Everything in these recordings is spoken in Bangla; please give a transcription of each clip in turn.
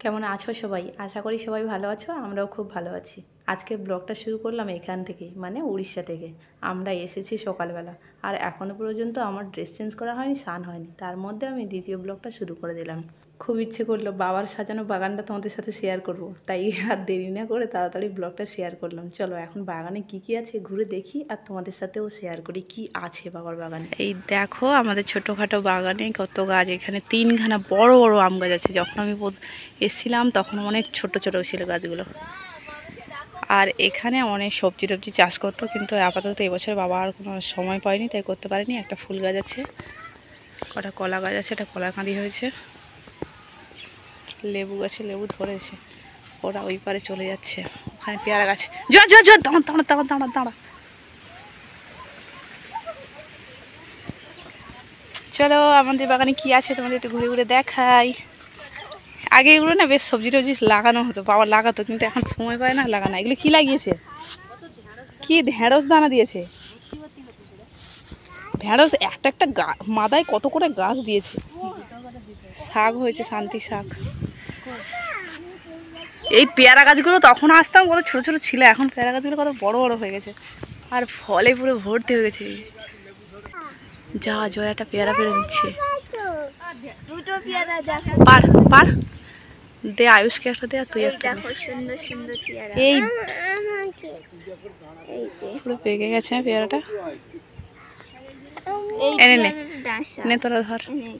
কেমন আছো সবাই? আশা করি সবাই ভালো আছো, আমরাও খুব ভালো আছি। আজকে ব্লগটা শুরু করলাম এখান থেকেই, মানে উড়িষ্যা থেকে। আমরা এসেছি সকালবেলা, আর এখনও পর্যন্ত আমার ড্রেস চেঞ্জ করা হয়নি, স্নান হয়নি। তার মধ্যে আমি দ্বিতীয় ব্লগটা শুরু করে দিলাম। খুব ইচ্ছে করলো বাবার সাজানো বাগানটা তোমাদের সাথে শেয়ার করব, তাই আর দেরি না করে তাড়াতাড়ি ব্লগটা শেয়ার করলাম। চলো এখন বাগানে কি কি আছে ঘুরে দেখি, আর তোমাদের সাথেও শেয়ার করি কি আছে বাবার বাগানে। এই দেখো আমাদের ছোটোখাটো বাগানে কত গাছ, এখানে 3খানা বড় বড় আম গাছ আছে। যখন আমি এসেছিলাম তখন অনেক ছোট ছোট ছিল গাছগুলো। আর এখানে অনেক সবজি টবজি চাষ করতো, কিন্তু আপাতত এবছর বাবা আর কোনো সময় পায়নি, তাই করতে পারেনি। একটা ফুল গাছ আছে, কটা কলা গাছ আছে, একটা কলা কাঁদি হয়েছে, লেবু গাছে লেবু ধরেছে, ওরা ওই পারে চলে যাচ্ছে। ওখানে পেয়ারা গাছে জোর জোর জোর দাঁড়া দাঁড়া দাঁড়া দাঁড়া দাঁড়া। চলো আমাদের বাগানে কি আছে তোমাদের একটু ঘুরে ঘুরে দেখাই। আগে এগুলো না বেশ সবজি টবজি লাগানো হতো, বাবা লাগাতো, কিন্তু এখন সময় পায় না লাগানো। এগুলো কি লাগিয়েছে? কি ঢেঁড়স দানা দিয়েছে? ঢেঁড়স একটা একটা মাদায় কত করে গাছ দিয়েছে। শাক হয়েছে, শান্তি শাক। এই পেয়ারা গাছগুলো তখন আসতাম কত ছোট ছোট ছিল, এখন পেয়ারা গাছগুলো কত বড় বড় হয়ে গেছে, আর ফলে পুরো ভর্তি হয়ে গেছে। যা জয়াটা পেয়ারা পেরে নিচ্ছে। পার পার দে, আয়ুষকে একটা দে, আর তুই একটা দে। সুন্দর সুন্দর পেয়ারা। এই যে পুরো পেকে গেছে পেয়ারাটা। এই এনে নে ডাঁশা নে তোরা ধর।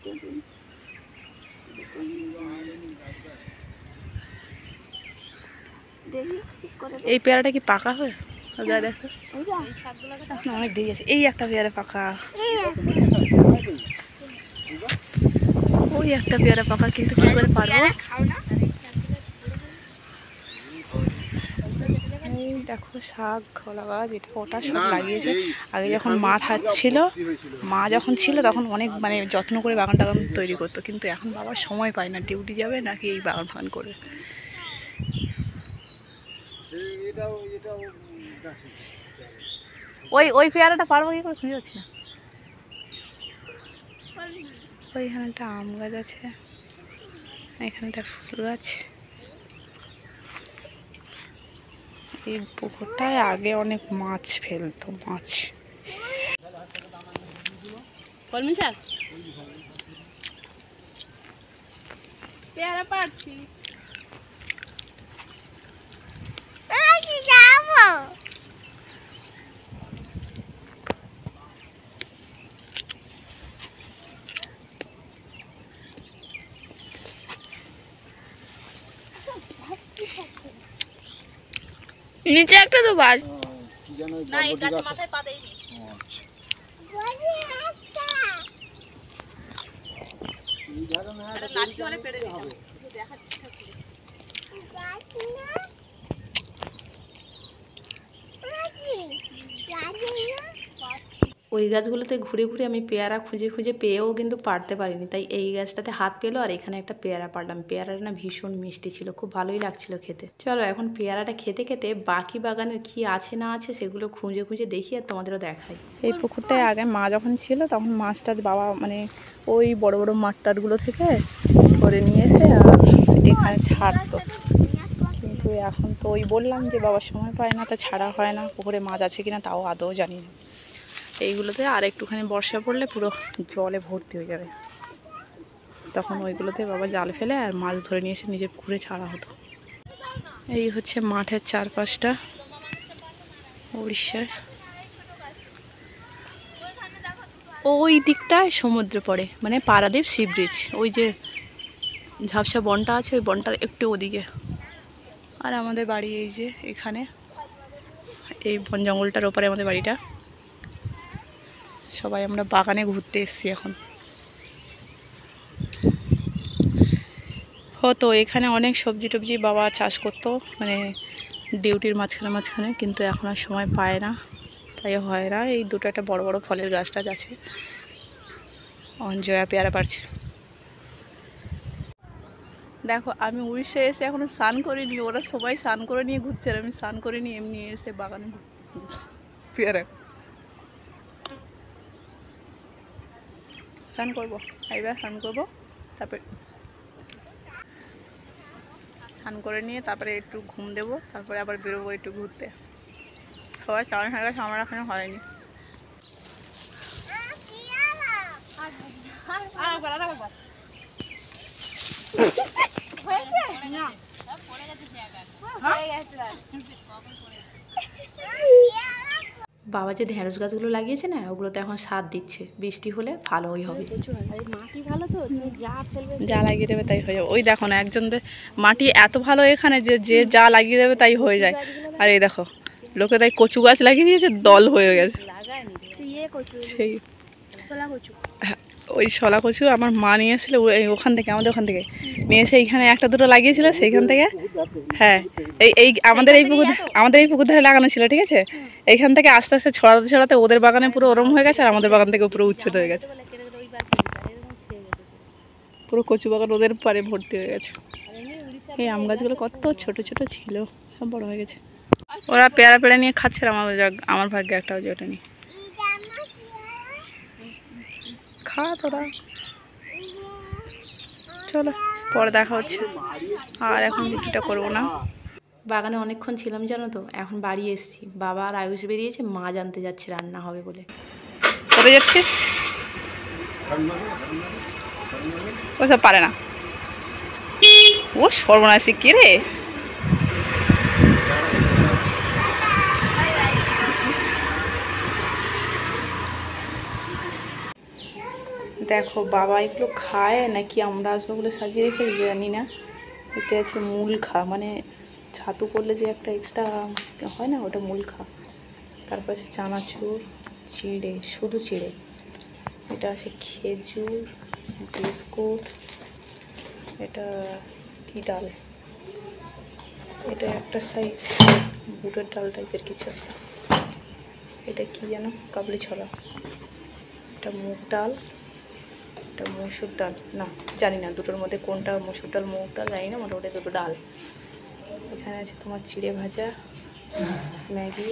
এই পেয়ারাটা কি পাকা হয়? যা দেখো অনেক দেরি আছে। এই একটা পেয়ারা পাকা, ওই একটা পেয়ারা পাকা, কিন্তু কি করে পারবো? এই দেখো শাক, খোলা গাছ, এটা ওটা সব লাগিয়েছে। আগে যখন মা থাকছিল, মা যখন ছিল তখন অনেক মানে যত্ন করে বাগান টাগান তৈরি করতো, কিন্তু এখন বাবার সময় পায় না, ডিউটি যাবে নাকি এই বাগান ফাগান করবে। ওই ওই পেয়ারাটা পারবো কি করে খুঁজে পাচ্ছি না। ওইখানে একটা আম গাছ আছে, এখানে একটা ফুল গাছ। এই পুকুরটায় আগে অনেক মাছ ফেলতো, মাছ। কলমি শাক পেয়ারা পারছি। নিচে একটা তো বাজ না, এই গাছের মাথায় পা দেয়নি। লাঠি হলে পেরে দিতাম। ওই গাছগুলোতে ঘুরে ঘুরে আমি পেয়ারা খুঁজে খুঁজে পেয়েও কিন্তু পারতে পারিনি, তাই এই গাছটাতে হাত পেলো, আর এখানে একটা পেয়ারা পারলাম। পেয়ারাটা না ভীষণ মিষ্টি ছিল, খুব ভালোই লাগছিল খেতে। চলো এখন পেয়ারাটা খেতে খেতে বাকি বাগানের কি আছে না আছে সেগুলো খুঁজে খুঁজে দেখি, আর তোমাদেরও দেখাই। এই পুকুরটায় আগে মা যখন ছিল তখন মাছ টাছ বাবা মানে ওই বড় বড় মাঠ টাটগুলো থেকে ধরে নিয়ে এসে আর এখানে ছাড়তো, কিন্তু এখন তো ওই বললাম যে বাবার সময় পায় না, তা ছাড়া হয় না। পুকুরে মাছ আছে কিনা তাও আদৌ জানি না। এইগুলোতে আর একটুখানি বর্ষা পড়লে পুরো জলে ভর্তি হয়ে যাবে, তখন ওইগুলোতে বাবা জাল ফেলে আর মাছ ধরে নিয়ে এসে নিজের পুকুরে ছাড়া হতো। এই হচ্ছে মাঠের চারপাশটা উড়িষ্যার। ওই দিকটায় সমুদ্র পড়ে, মানে পারাদ্বীপ সি ব্রিজ, ওই যে ঝাপসা বনটা আছে ওই বনটার একটু ওদিকে। আর আমাদের বাড়ি এই যে এখানে, এই বন জঙ্গলটার ওপারে আমাদের বাড়িটা। সবাই আমরা বাগানে ঘুরতে এসেছি এখন। হতো এখানে অনেক সবজি টবজি বাবা চাষ করতো, মানে ডিউটির মাঝখানে মাঝখানে, কিন্তু এখন আর সময় পায় না, তাই হয় না। এই দুটো একটা বড় বড় ফলের গাছ টাছ আছে। জয়া পেয়ারা পারছে। দেখো আমি উড়িষ্যা এসে এখনো স্নান করিনি, ওরা সবাই স্নান করে নিয়ে ঘুরছে, আর আমি স্নান করিনি, এমনি এসে বাগানে পেয়ারা স্নান করবো। এবার স্নান করবো, তারপর স্নান করে নিয়ে তারপরে একটু ঘুম দেবো, তারপরে আবার বেরোবো একটু ঘুরতে। সবাই চান হয়ে গেছে, আমার এখনো হয়নি। বাবা যে ঢেঁড়স গাছগুলো লাগিয়েছে না, ওগুলোতে এখন সার দিচ্ছে, বৃষ্টি হলে ভালোই হবে। মাটি ভালো তো, তুমি যা ফেলবে যা লাগিয়ে দেবে তাই হয়ে যাবে। ওই দেখো না, একজনদের মাটি এত ভালো এখানে যে যে যা লাগিয়ে দেবে তাই হয়ে যায়। আর এই দেখো লোকে তাই কচু গাছ লাগিয়ে দিয়েছে, দল হয়ে গেছে লাগায়নি কচু, সেই। ছোলা কচু। হ্যাঁ, ওই শলা কচু আমার মা নিয়ে এসেছিলো ওখান থেকে, আমাদের ওখান থেকে নিয়ে এসে এইখানে একটা দুটো লাগিয়েছিল সেইখান থেকে। হ্যাঁ, এই আমাদের এই পুকুর ধারে লাগানো ছিল, ঠিক আছে। এইখান থেকে আস্তে আস্তে ছড়াতে ছড়াতে ওদের বাগানে পুরো ওরম হয়ে গেছে, আর আমাদের বাগান থেকে পুরো উচ্ছেদ হয়ে গেছে। পুরো কচু বাগান ওদের পারে ভর্তি হয়ে গেছে। এই আম গাছগুলো কত ছোট ছোট ছিল, সব বড় হয়ে গেছে। ওরা পেয়ারা পেড়ে নিয়ে খাচ্ছে, আর আমার ভাগ্যে একটাও জোটে নি। খা তোরা, চলো পরে দেখা হচ্ছে। আর এখন রুটিটা করবো না। বাগানে অনেকক্ষণ ছিলাম জানো তো, এখন বাড়ি এসেছি। বাবা আর আয়ুষ বেরিয়েছে, মাছ আনতে যাচ্ছে রান্না হবে বলে। কোথায় যাচ্ছিস? ওসব পারে না। ও সর্বনাশী কে রে? দেখো বাবা এগুলো খায় নাকি আমরা আসবো বলে সাজিয়ে রেখেছি জানি না। এতে আছে মূল খা, মানে ছাতু করলে যে একটা এক্সট্রা হয় না, ওটা মূল খা। তারপর আছে চানাচুর, চিড়ে, শুধু চিড়ে। এটা আছে খেজুর, বিস্কুট। এটা কি ডাল? এটা একটা সাইজ বুটের ডাল টাইপের কিছু একটা। এটা কি যেন, কাবলি ছোলা। এটা মুগ ডাল, এটা মসুর ডাল, না জানি না দুটোর মধ্যে কোনটা মসুর ডাল মুগ ডাল জানি না, মোটামুটি দুটো ডাল। এখানে আছে তোমার চিড়ে ভাজা, ম্যাগি।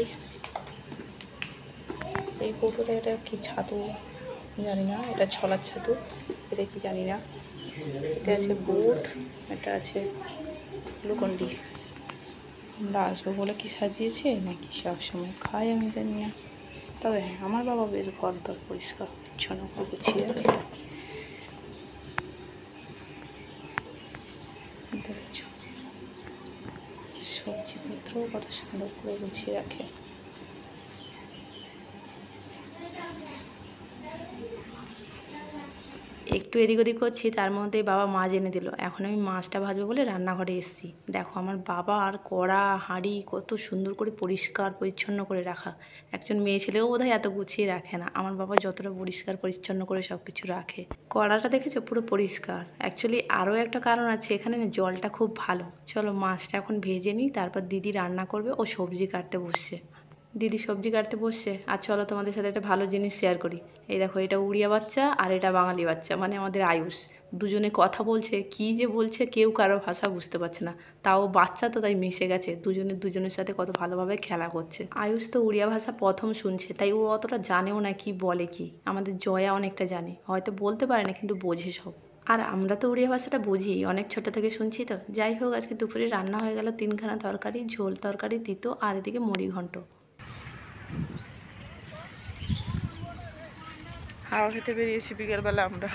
এই কৌটোটা এটা কি ছাতু জানি না, এটা ছোলার ছাতু, এটা কি জানি না। এটা আছে বুট, এটা আছে গ্লুকন্ডি। আমরা আসবো বলে কি সাজিয়েছে নাকি সব সময় খাই আমি জানি না। তবে হ্যাঁ, আমার বাবা বেশ ঘর দর পরিষ্কার পরিচ্ছন্ন করে গুছিয়ে রাখে। দেখছো সবজিপত্র কত সুন্দর করে গুছিয়ে রাখে। একটু এদিক ওদিক করছি, তার মধ্যেই বাবা মাছ এনে দিল। এখন আমি মাছটা ভাজবো বলে রান্নাঘরে এসেছি। দেখো আমার বাবা আর কড়া হাঁড়ি কত সুন্দর করে পরিষ্কার পরিচ্ছন্ন করে রাখা। একজন মেয়ে ছেলেও বোধহয় এত গুছিয়ে রাখে না। আমার বাবা যতটা পরিষ্কার পরিচ্ছন্ন করে সব কিছু রাখে। কড়াটা দেখেছো পুরো পরিষ্কার। অ্যাকচুয়ালি আরও একটা কারণ আছে, এখানে না জলটা খুব ভালো। চলো মাছটা এখন ভেজে নিই, তারপর দিদি রান্না করবে, ও সবজি কাটতে বসছে। দিদি সবজি কাটতে বসছে। আর চলো তোমাদের সাথে একটা ভালো জিনিস শেয়ার করি। এই দেখো, এটা উড়িয়া বাচ্চা আর এটা বাঙালি বাচ্চা, মানে আমাদের আয়ুষ। দুজনে কথা বলছে, কি যে বলছে কেউ কারো ভাষা বুঝতে পারছে না। তাও বাচ্চা তো, তাই মিশে গেছে, দুজনের সাথে কত ভালোভাবে খেলা করছে। আয়ুষ তো উড়িয়া ভাষা প্রথম শুনছে, তাই ও অতটা জানেও না কি বলে কি। আমাদের জয়া অনেকটা জানে, হয়তো বলতে পারে না কিন্তু বোঝে সব। আর আমরা তো উড়িয়া ভাষাটা বুঝি, অনেক ছোট থেকে শুনছি তো। যাই হোক, আজকে দুপুরে রান্না হয়ে গেল 3খানা তরকারি, ঝোল তরকারি, তিতো, আর এদিকে মুড়ি ঘন্ট। হাওয়া খেতে বেরিয়েছি বিকেলবেলা আমরা।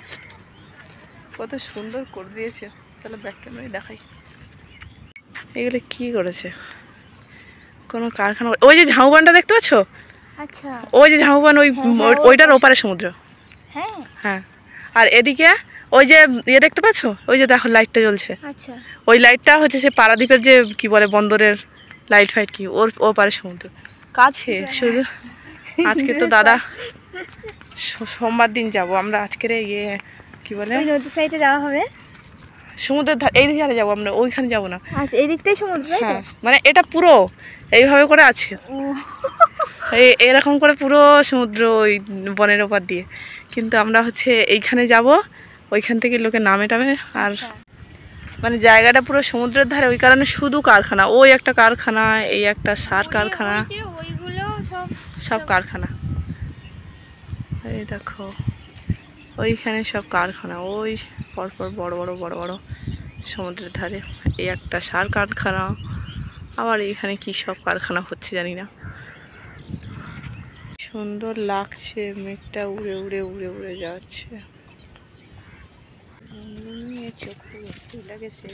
কত সুন্দর করে দিয়েছে। চলো ব্যাক ক্যামেরায় দেখাই। এগুলো কি করেছে? কোনো কারখানা। ওই যে ঝাউবানটা দেখতে পাচ্ছ? আচ্ছা, ওই যে ঝাউবান, ওইটার ওপারে সমুদ্র। হ্যাঁ হ্যাঁ, আর এদিকে ওই যে ইয়ে দেখতে পাচ্ছ, ওই যে দেখো লাইটটা জ্বলছে। আচ্ছা, ওই লাইটটা হচ্ছে সে পারাদ্বীপের যে কি বলে বন্দরের লাইট ফাইট, কি ওর পারে সমুদ্র কাছে শুধু। আজকে তো দাদা সোমবার দিন যাব আমরা। আজকের ইয়ে কি বলে ওই নদী সাইডে যাওয়া হবে, সমুদ্রের এই ধারে যাবো আমরা, ওইখানে যাবো না। আচ্ছা এই দিকটাই সমুদ্র, তাই তো? হ্যাঁ, মানে এটা পুরো এইভাবে করে আছে, এরকম করে পুরো সমুদ্র ওই বনের ওপর দিয়ে। কিন্তু আমরা হচ্ছে এইখানে যাব, ওইখান থেকে লোকে নামে টামে। আর মানে জায়গাটা পুরো সমুদ্রের ধারে, ওই কারণে শুধু কারখানা। ওই একটা কারখানা, এই একটা সার কারখানা, ওইগুলো সব কারখানা। এই দেখো ওইখানে সব কারখানা, ওই পরপর বড় বড় বড় বড় সমুদ্রের ধারে এই একটা সার কারখানা, আবার এখানে কি সব কারখানা হচ্ছে জানি না। সুন্দর লাগছে, মেঘটা উড়ে উড়ে উড়ে উড়ে যাচ্ছে। চোখ একটু লেগেছে।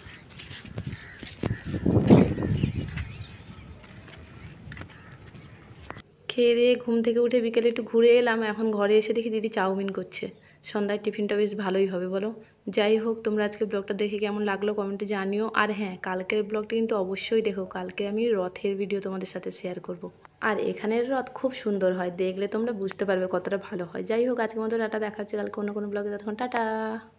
খেয়ে দিয়ে ঘুম থেকে উঠে বিকেলে একটু ঘুরে এলাম, এখন ঘরে এসে দেখি দিদি চাউমিন করছে। সন্ধ্যার টিফিনটা বেশ ভালোই হবে বলো। যাই হোক, তোমরা আজকে ব্লগটা দেখে কেমন লাগলো কমেন্টে জানিও। আর হ্যাঁ, কালকের ব্লগটা কিন্তু অবশ্যই দেখো, কালকে আমি রথের ভিডিও তোমাদের সাথে শেয়ার করব। আর এখানের রথ খুব সুন্দর হয়, দেখলে তোমরা বুঝতে পারবে কতটা ভালো হয়। যাই হোক, আজকের মতো টাটা, দেখা হচ্ছে কালকে অন্য কোনো ব্লগে। ততক্ষণ টাটা।